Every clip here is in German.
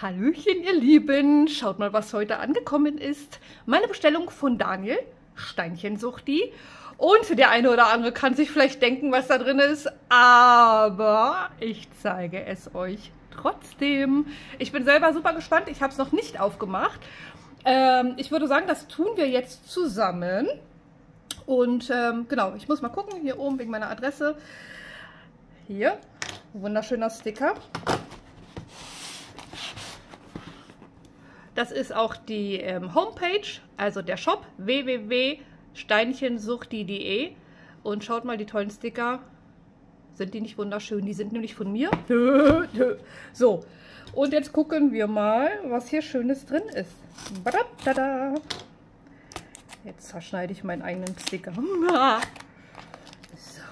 Hallöchen, ihr Lieben! Schaut mal, was heute angekommen ist. Meine Bestellung von Daniel, Steinchensuchti. Und der eine oder andere kann sich vielleicht denken, was da drin ist, aber ich zeige es euch trotzdem. Ich bin selber super gespannt, ich habe es noch nicht aufgemacht. Ich würde sagen, das tun wir jetzt zusammen. Und genau, ich muss mal gucken, hier oben wegen meiner Adresse. Hier, wunderschöner Sticker. Das ist auch die Homepage, also der Shop www.steinchensuchti.de. Und schaut mal, die tollen Sticker. Sind die nicht wunderschön? Die sind nämlich von mir. So, und jetzt gucken wir mal, was hier Schönes drin ist. Jetzt zerschneide ich meinen eigenen Sticker. So.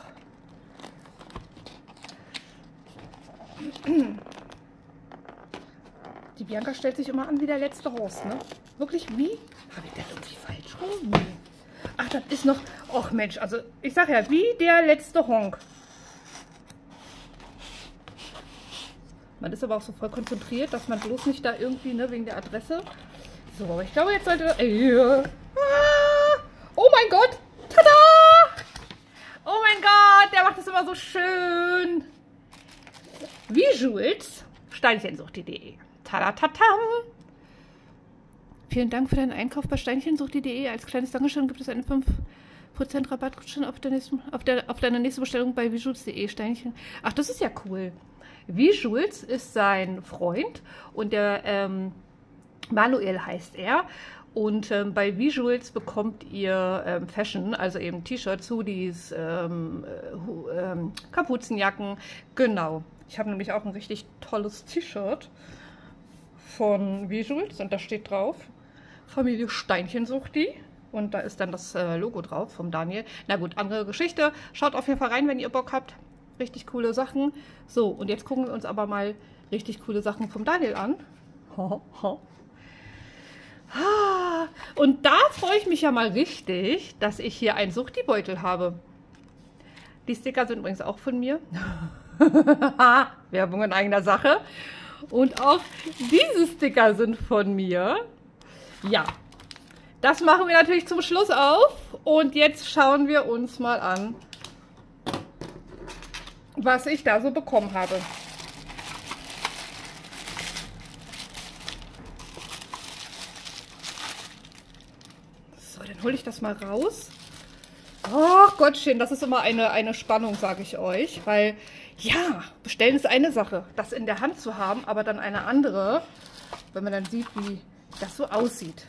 Die Bianca stellt sich immer an wie der letzte Horst, ne? Wirklich wie? Habe ich das irgendwie falsch rum? Nee. Ach, das ist noch... Och Mensch, also ich sag ja, wie der letzte Honk. Man ist aber auch so voll konzentriert, dass man bloß nicht da irgendwie, ne, wegen der Adresse. So, aber ich glaube, jetzt sollte... Oh mein Gott! Tada! Oh mein Gott, der macht das immer so schön. Visuals, steinchensuchti.de. Tadatatam! Vielen Dank für deinen Einkauf bei steinchensuchti.de. Als kleines Dankeschön gibt es einen 5% Rabattgutschein auf deine nächste Bestellung bei visuals.de. Steinchen. Ach, das ist ja cool. Visuals ist sein Freund und der Manuel heißt er. Und bei Visuals bekommt ihr Fashion, also eben T-Shirts, Hoodies, Kapuzenjacken. Genau. Ich habe nämlich auch ein richtig tolles T-Shirt von Visuals und da steht drauf Familie Steinchensuchti und da ist dann das Logo drauf vom Daniel. Na gut, andere Geschichte. Schaut auf jeden Fall rein, wenn ihr Bock habt. Richtig coole Sachen. So, und jetzt gucken wir uns aber mal richtig coole Sachen vom Daniel an. Und da freue ich mich ja mal richtig, dass ich hier einen Suchti-Beutel habe. Die Sticker sind übrigens auch von mir. Werbung in eigener Sache. Und auch diese Sticker sind von mir. Ja, das machen wir natürlich zum Schluss auf. Und jetzt schauen wir uns mal an, was ich da so bekommen habe. So, dann hole ich das mal raus. Oh Gottchen, das ist immer eine Spannung, sage ich euch. Weil, ja, bestellen ist eine Sache, das in der Hand zu haben, aber dann eine andere, wenn man dann sieht, wie das so aussieht.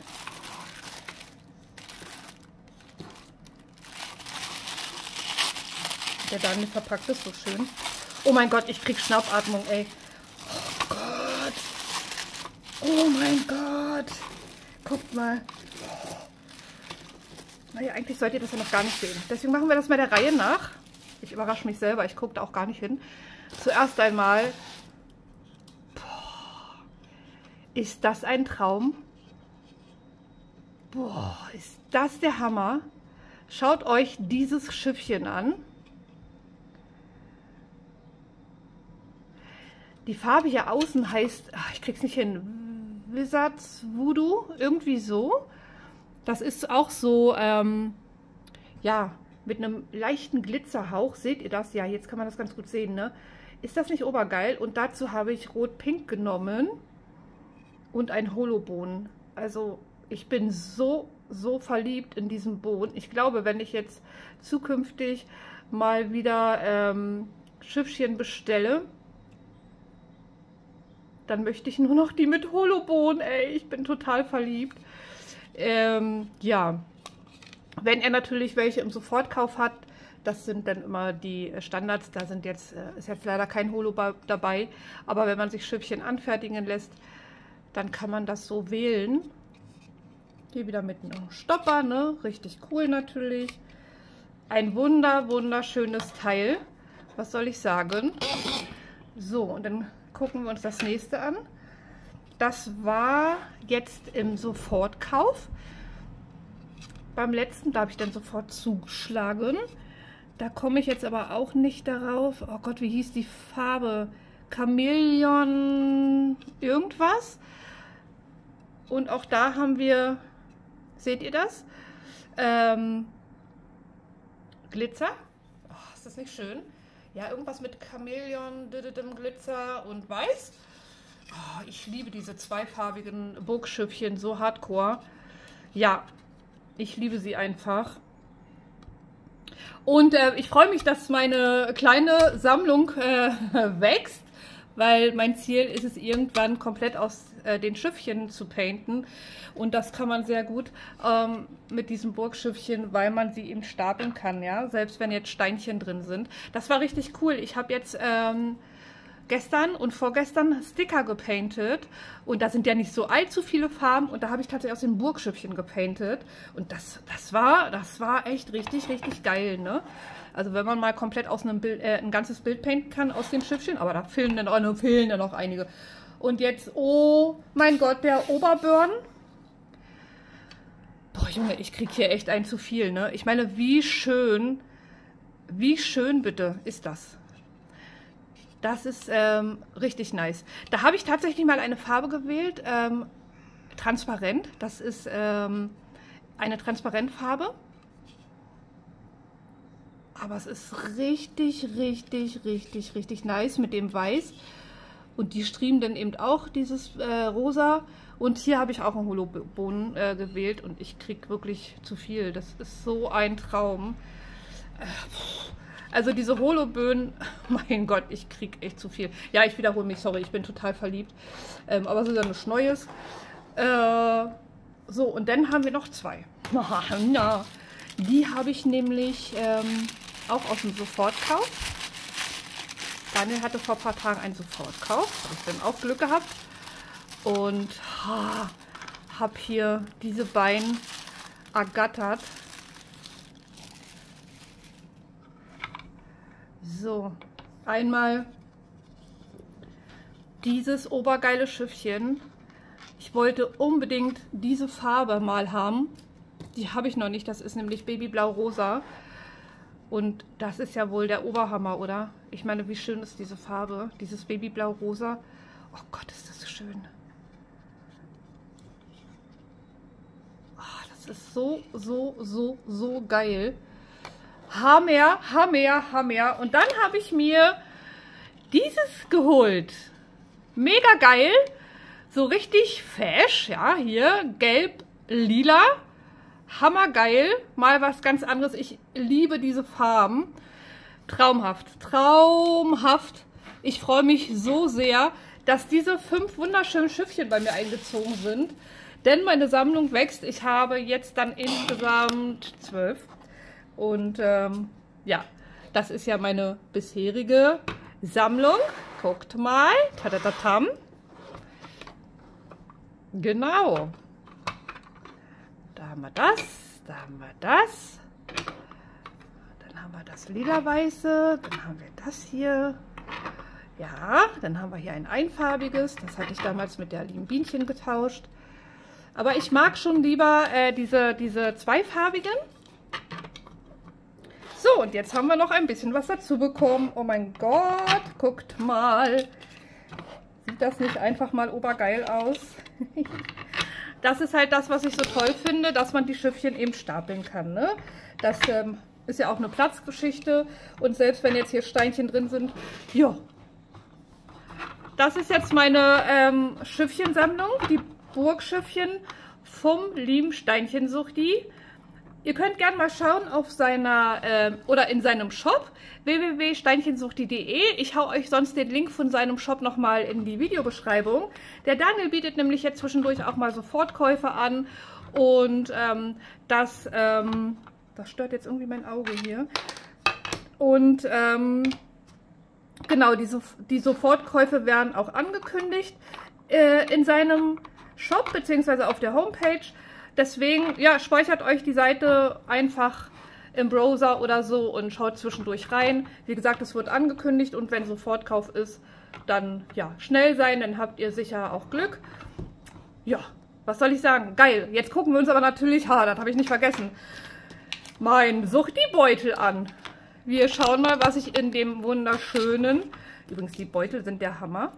Der Daniel verpackt ist so schön. Oh mein Gott, ich krieg Schnappatmung, ey. Oh Gott. Oh mein Gott. Guckt mal. Naja, eigentlich sollt ihr das ja noch gar nicht sehen. Deswegen machen wir das mal der Reihe nach. Ich überrasche mich selber, ich gucke da auch gar nicht hin. Zuerst einmal, boah, ist das ein Traum? Boah, ist das der Hammer? Schaut euch dieses Schiffchen an. Die Farbe hier außen heißt, ach, ich krieg's nicht hin, Wizards Voodoo, irgendwie so. Das ist auch so, ja, mit einem leichten Glitzerhauch. Seht ihr das? Ja, jetzt kann man das ganz gut sehen, ne? Ist das nicht obergeil? Und dazu habe ich Rot-Pink genommen und ein Holobohnen. Also ich bin so verliebt in diesen Bohnen. Ich glaube, wenn ich jetzt zukünftig mal wieder Schiffchen bestelle, dann möchte ich nur noch die mit Holobohnen. Ey, ich bin total verliebt. Ja, wenn er natürlich welche im Sofortkauf hat, das sind dann immer die Standards, da sind jetzt, ist jetzt leider kein Holo dabei, aber wenn man sich Schiffchen anfertigen lässt, dann kann man das so wählen. Hier wieder mit einem Stopper, ne? Richtig cool natürlich. Ein wunderschönes Teil. Was soll ich sagen? So, und dann gucken wir uns das nächste an. Das war jetzt im Sofortkauf. Beim letzten, da habe ich dann sofort zugeschlagen. Da komme ich jetzt aber auch nicht darauf. Oh Gott, wie hieß die Farbe? Chamäleon irgendwas. Und auch da haben wir, seht ihr das? Glitzer. Oh, ist das nicht schön? Ja, irgendwas mit Chamäleon, Glitzer und Weiß. Oh, ich liebe diese zweifarbigen Burgschüppchen, so hardcore. Ja, ich liebe sie einfach. Und ich freue mich, dass meine kleine Sammlung wächst, weil mein Ziel ist es, irgendwann komplett aus den Schiffchen zu painten. Und das kann man sehr gut mit diesem Burgschiffchen, weil man sie eben stapeln kann, ja, selbst wenn jetzt Steinchen drin sind. Das war richtig cool. Ich habe jetzt gestern und vorgestern Sticker gepaintet und da sind ja nicht so allzu viele Farben und da habe ich tatsächlich aus den Burgschiffchen gepaintet und das war echt richtig, richtig geil, ne? Also wenn man mal komplett aus einem Bild, ein ganzes Bild painten kann aus den Schiffchen, aber da fehlen dann noch einige. Und jetzt, oh mein Gott, der Oberburn. Boah, Junge, ich kriege hier echt ein zu viel, ne? Ich meine, wie schön bitte ist das? Das ist richtig nice. Da habe ich tatsächlich mal eine Farbe gewählt, transparent. Das ist eine Transparentfarbe. Aber es ist richtig, richtig, richtig, richtig nice mit dem Weiß. Und die Striemen dann eben auch dieses Rosa. Und hier habe ich auch einen Holobonen gewählt und ich kriege wirklich zu viel. Das ist so ein Traum. Also diese Holoböen, mein Gott, ich kriege echt zu viel. Ja, ich wiederhole mich, sorry, ich bin total verliebt. Aber es ist ja nichts Neues. So, und dann haben wir noch zwei. Die habe ich nämlich auch aus dem Sofortkauf. Daniel hatte vor ein paar Tagen einen Sofortkauf. Habe ich dann auch Glück gehabt. Und habe hier diese beiden ergattert. So, einmal dieses obergeile Schiffchen. Ich wollte unbedingt diese Farbe mal haben. Die habe ich noch nicht. Das ist nämlich Babyblau-Rosa. Und das ist ja wohl der Oberhammer, oder? Ich meine, wie schön ist diese Farbe? Dieses Babyblau-Rosa. Oh Gott, ist das schön. Oh, das ist so geil. Hammer, Hammer, Hammer. Und dann habe ich mir dieses geholt. Mega geil. So richtig fesch. Ja, hier gelb, lila. Hammergeil. Mal was ganz anderes. Ich liebe diese Farben. Traumhaft. Traumhaft. Ich freue mich so sehr, dass diese 5 wunderschönen Schiffchen bei mir eingezogen sind. Denn meine Sammlung wächst. Ich habe jetzt dann insgesamt 12. Und ja, das ist ja meine bisherige Sammlung. Guckt mal. Tadadatam. Genau. Da haben wir das. Da haben wir das. Dann haben wir das lila-weiße. Dann haben wir das hier. Ja, dann haben wir hier ein einfarbiges. Das hatte ich damals mit der lieben Bienchen getauscht. Aber ich mag schon lieber diese zweifarbigen. So, und jetzt haben wir noch ein bisschen was dazu bekommen. Oh mein Gott, guckt mal. Sieht das nicht einfach mal obergeil aus? Das ist halt das, was ich so toll finde, dass man die Schiffchen eben stapeln kann, ne? Das ist ja auch eine Platzgeschichte. Und selbst wenn jetzt hier Steinchen drin sind, ja. Das ist jetzt meine Schiffchensammlung, die Burgschiffchen vom lieben Steinchensuchti. Ihr könnt gerne mal schauen auf seiner oder in seinem Shop www.steinchensuchti.de. Ich hau euch sonst den Link von seinem Shop nochmal in die Videobeschreibung. Der Daniel bietet nämlich jetzt zwischendurch auch mal Sofortkäufe an und das stört jetzt irgendwie mein Auge hier. Und genau, die Sofortkäufe werden auch angekündigt in seinem Shop bzw. auf der Homepage. Deswegen, ja, speichert euch die Seite einfach im Browser oder so und schaut zwischendurch rein. Wie gesagt, es wird angekündigt und wenn Sofortkauf ist, dann ja, schnell sein, dann habt ihr sicher auch Glück. Ja, was soll ich sagen? Geil. Jetzt gucken wir uns aber natürlich, das habe ich nicht vergessen, mein Suchti-Beutel an. Wir schauen mal, was ich in dem wunderschönen, übrigens die Beutel sind der Hammer,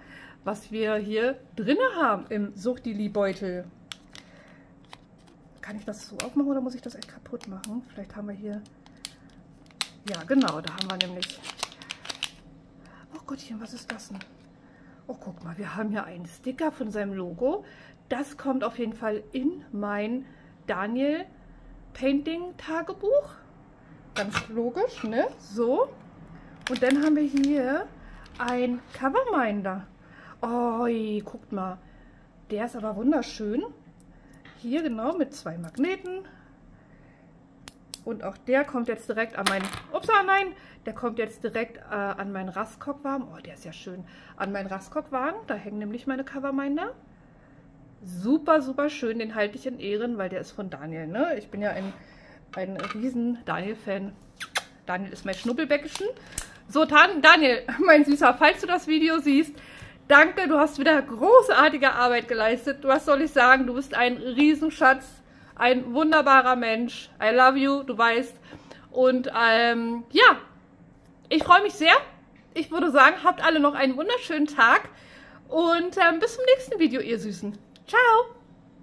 was wir hier drin haben im Suchtili-Beutel. Kann ich das so aufmachen oder muss ich das echt kaputt machen? Vielleicht haben wir hier... Ja, genau, da haben wir nämlich... Oh Gottchen, was ist das denn? Oh, guck mal, wir haben hier einen Sticker von seinem Logo. Das kommt auf jeden Fall in mein Daniel Painting Tagebuch. Ganz logisch, ne? So. Und dann haben wir hier ein Coverminder. Oh, guckt mal. Der ist aber wunderschön. Hier genau mit 2 Magneten. Und auch der kommt jetzt direkt an meinen... Ups, nein! Der kommt jetzt direkt an meinen Rastkokwagen. Oh, der ist ja schön. An meinen Rastkokwagen. Da hängen nämlich meine Coverminder. Super, super schön. Den halte ich in Ehren, weil der ist von Daniel. Ne? Ich bin ja ein riesen Daniel-Fan. Daniel ist mein Schnubbelbäckchen. So, Daniel, mein Süßer, falls du das Video siehst, danke, du hast wieder großartige Arbeit geleistet. Was soll ich sagen? Du bist ein Riesenschatz, ein wunderbarer Mensch. I love you, du weißt. Und ja, ich freue mich sehr. Ich würde sagen, habt alle noch einen wunderschönen Tag und bis zum nächsten Video, ihr Süßen. Ciao!